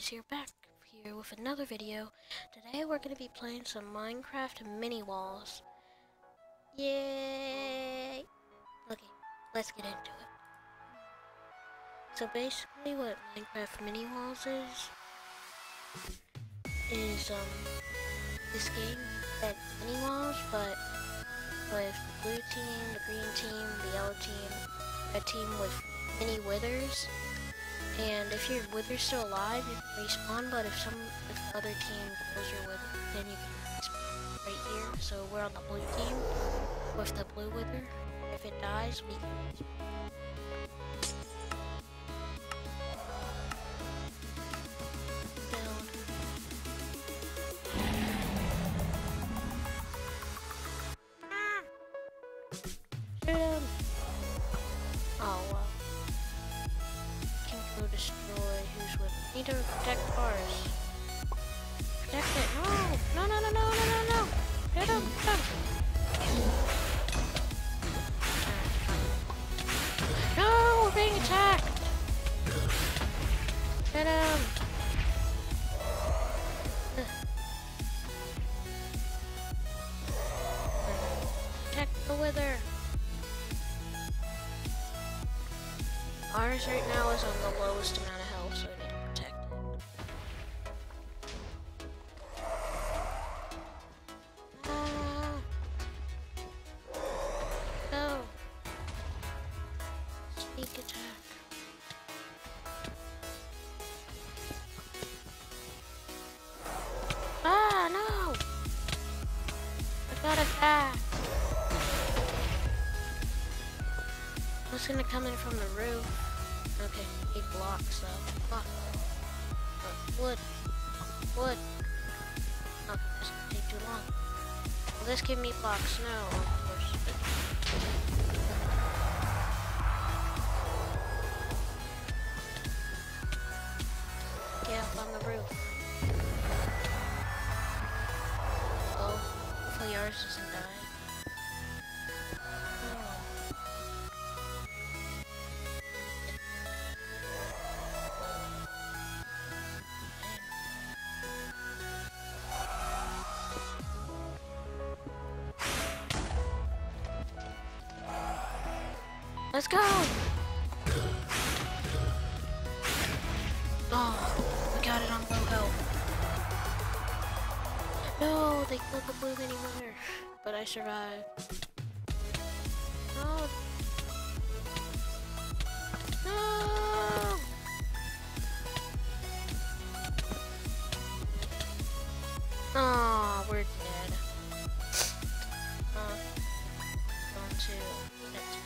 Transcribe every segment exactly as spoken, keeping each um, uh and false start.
Games here, back here with another video. Today we're going to be playing some Minecraft mini walls. Yay! Okay, let's get into it. So basically what Minecraft mini walls is, is um, this game that mini walls, but with the blue team, the green team, the yellow team, red team with mini withers. And if your wither's still alive, you can respawn, but if some if the other team kills your wither, then you can respawn right here. So we're on the blue team with the blue wither. If it dies, we can respawn. Build. Ah! Shoot him! Oh well. Destroy who's with need to protect cars. Protect it. No! No no no no no no no! Get him! Get him! No! We're being attacked! Get him! Protect the wither! Ours right now is on the lowest amount of health, so we need to protect it. Ah! No! Sneak attack. Ah, no! I got attacked! What's gonna come in from the roof? Okay, need blocks though. Block. Uh, wood. Wood. Okay, this gonna take too long. Will this give me blocks? No, of course. Get up on the roof. Oh, hopefully ours doesn't die. Let's go! Oh, we got it on low health. No, they killed the blue mini wither, but I survived. No! No! Oh, we're dead. Uh, on to next.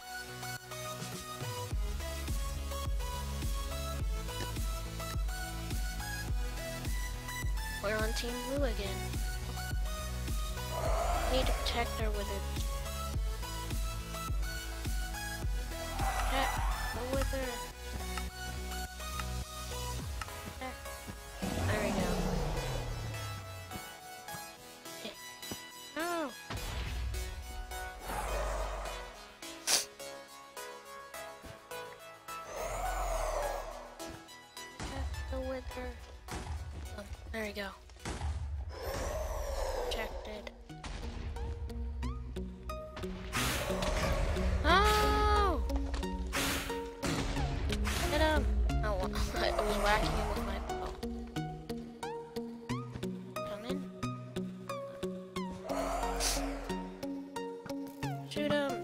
We're on Team Blue again. We need to protect our wither. Protect the wither. Protect. There we go. Okay. No! Protect the wither. Oh, there we go. Protected. Oh! Get him! Oh, well, I was whacking him with my bow. Come in. Shoot him!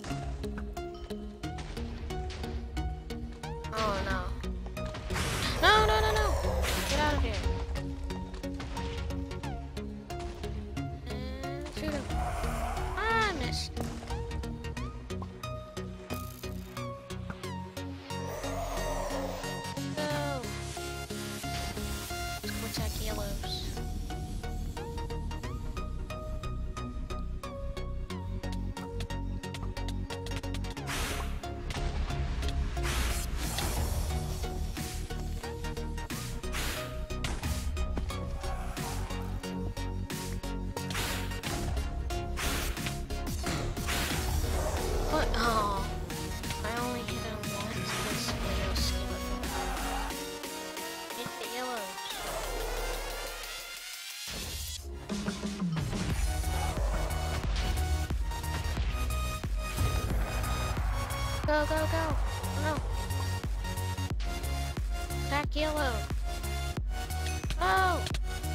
Oh no. No, no, no, no! Get out of here. And shoot him. Ah, I missed. Go. Let's go attack yellows. What? Oh, I only hit him once. This yellow skeleton. Hit the yellows. Go, go, go. Oh, no. Attack yellow. Oh!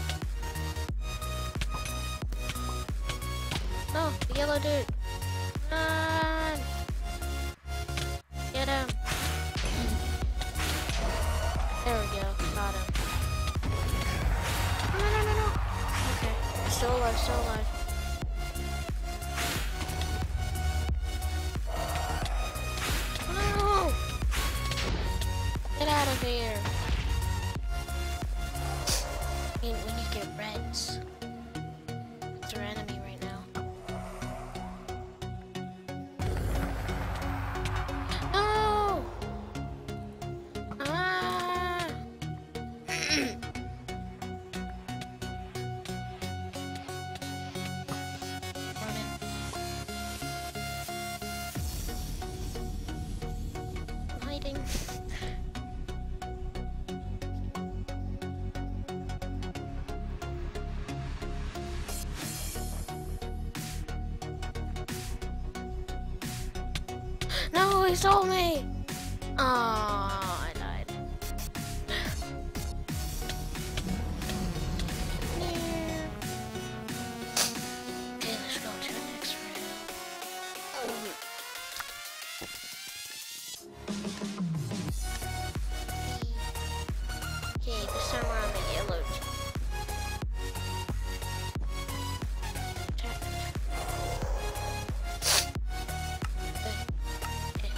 No, the yellow dude. Run! Get him. There we go. Got him. No, no, no, no. Okay. Still alive, still alive. No! Get out of here. We, we need to get reds. It's our enemy right now. No! Ah! Running. I'm hiding. No, he stole me! Oh, I died. Yeah. Okay, let's go to the next room. Okay, this time we're on the yellow team. Attack. Okay.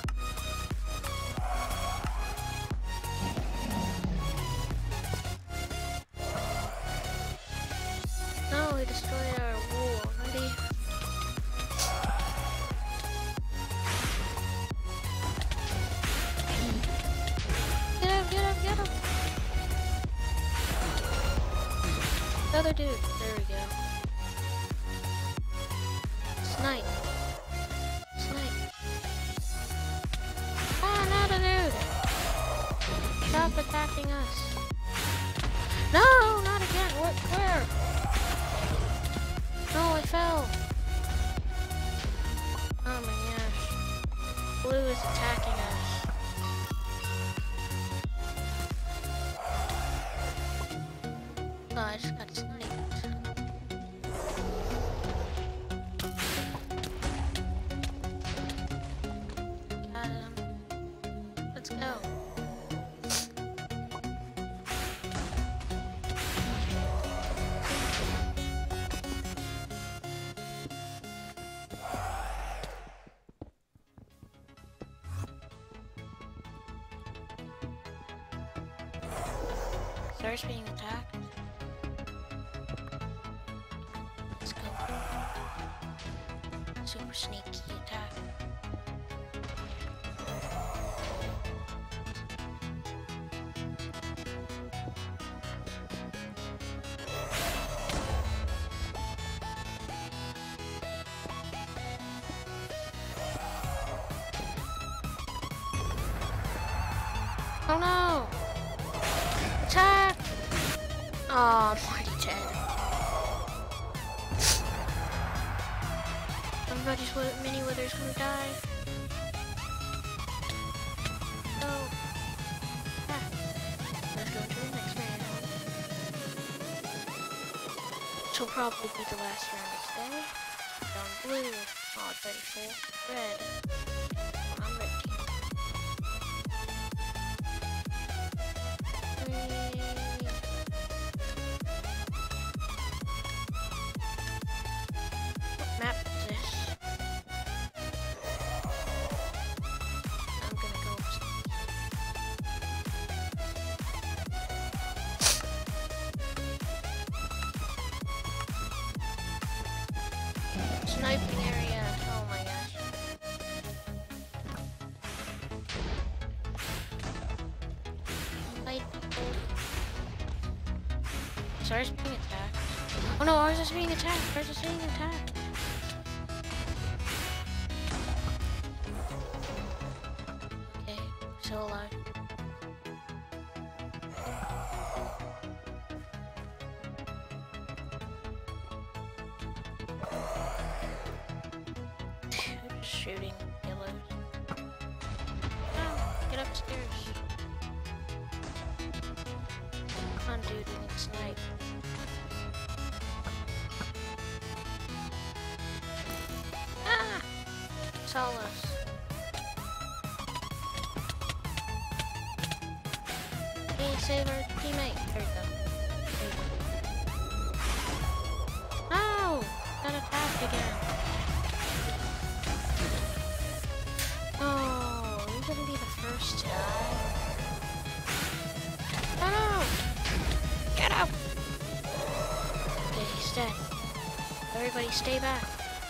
No, we destroyed our wool already. Get him, get him, get him! Another dude. There we go. Snipe. Snipe. Ah, another dude! Stop attacking us. No, not again. What? Where? No, I fell. Oh my gosh. Blue is attacking us. Oh, I just got sniped. Got him. Let's go. Starts being attacked. Let's go. Super sneaky attack. Oh no! Attack! Oh, I'm already dead. Everybody's wi- mini wither's gonna die. Oh. Ah. Let's go to the next round. This will probably be the last round of the day. Down blue. Oh, it's already full. Red. I'm red team. Map is this? I'm gonna go sniping area. Oh my gosh. Fight people. Sorry, it's being attacked. Oh no, ours is being attacked. Ours is being attacked. Okay, still alive. Shooting yellows. Get upstairs. Come on, dude, we need to snipe. Ah! Saw us. Hey, save our teammate. There we go. There we go. No! Got attacked again. Oh, you're gonna be the first to die. No! Get up! Okay, he's dead. Everybody stay back.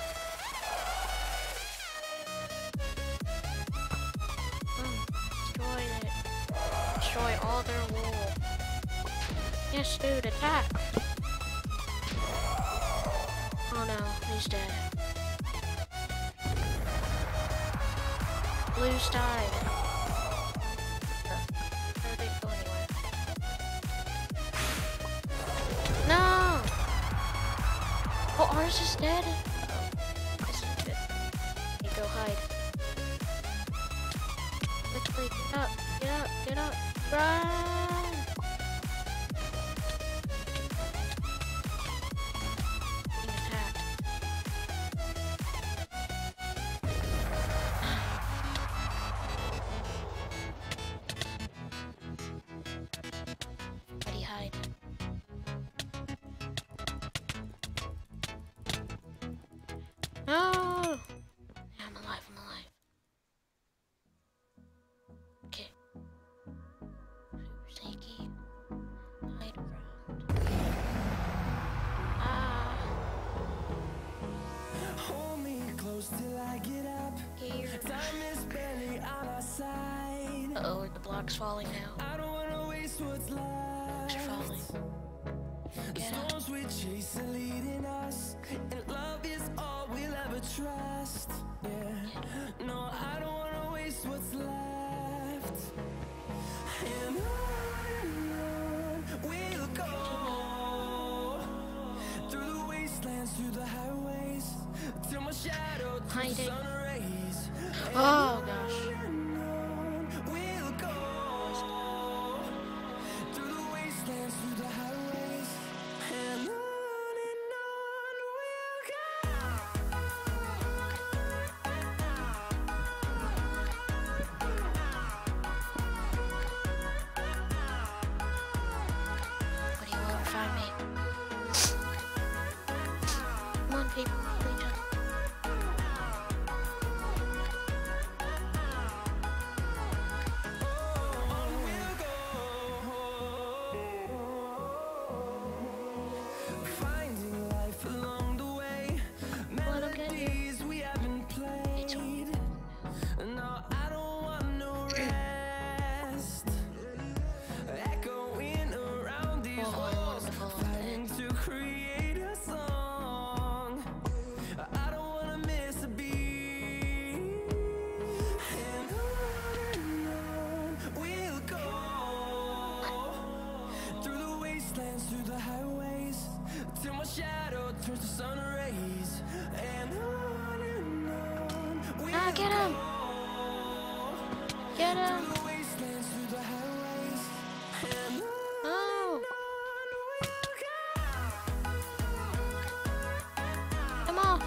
Oh, destroy it. Destroy all their wool. Yes, dude, attack! Oh no, he's dead. Blue's died. Where did it go anyway? No! Oh, ours is dead? Oh, this is good. Okay, go hide. Quickly, get up, get up, get up, run! Being attacked. Everybody hide. No! Yeah, I'm alive, I'm alive. Okay. Super sneaky. Hide around. Ah. Hold me close till I get up. Here. Time is barely on our side. Uh-oh, are the blocks falling now? I don't wanna waste what's Blocks are left. falling. The Get up. storms we chase are leading us, and love is all we'll ever trust. Yeah. No, I don't wanna waste what's left. And on and on we'll go, through the wastelands, through the highways, till my shadow turns to Hiding. sun rays. Oh gosh. And on we'll go, through the wastelands, through the highways, and on and on we'll go. But he will never find me. Come on, people, please jump. Finding life along the way, Let him get you. melodies we haven't played. No, I don't want no rest. Echoing around these Oh, walls, wonderful. fighting to create a song. I don't wanna miss a beat. And on and on we'll go, through the wastelands, through the highways, till my shadow turns to sun rays. And on and on we'll Ah, get him! Get him! through the wastelands, through the highways, and on No! we'll go. Come off!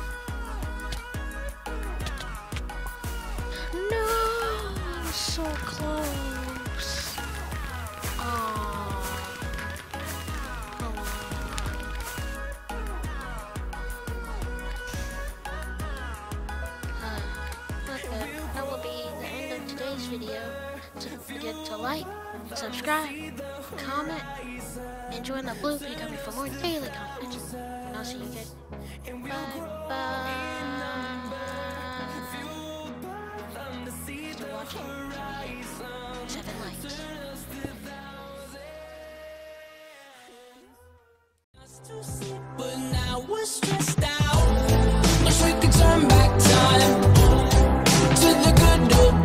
No! I'm so close! Aww. Oh. Uh, okay, that will be the end of today's video. So don't forget to like, subscribe, comment, and join the Blue P W for more daily content. And I'll see you guys. Bye bye. Still watching? Seven likes. But now we're stressed out. Wish we could turn back time to the good old